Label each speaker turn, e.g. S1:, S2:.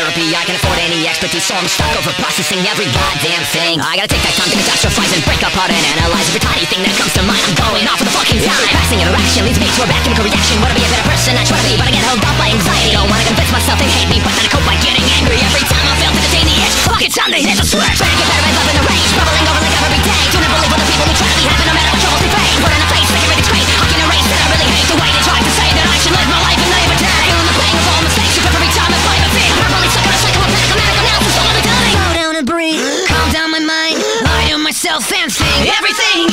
S1: therapy, I can afford any expertise, so I'm stuck over processing every goddamn thing. I gotta take that time to catastrophize and break apart and analyze every tiny thing that comes to mind. I'm going off of the fucking time. Passing interaction leads me to a bad chemical reaction. Wanna be a better person, I try to be, but I get held up by anxiety. Don't wanna convince myself they hate me, but then I cope by getting angry every time I fail to contain the itch. Fuck, it's time to hit the switch. Trying to get better at love in the rage, bubbling over like every day. Do not believe what the people who try to be happy, no matter what troubles they face. Put in a face like everything's great. I can erase that I really hate the way they try to say that I should live my life in naivete. Feeling the pain of all mistakes, you every time I fight a thing. I'm probably stuck in a cycle of panic, I'm now, so slow the time. Slow down and breathe, calm down my mind, lie to myself and think everything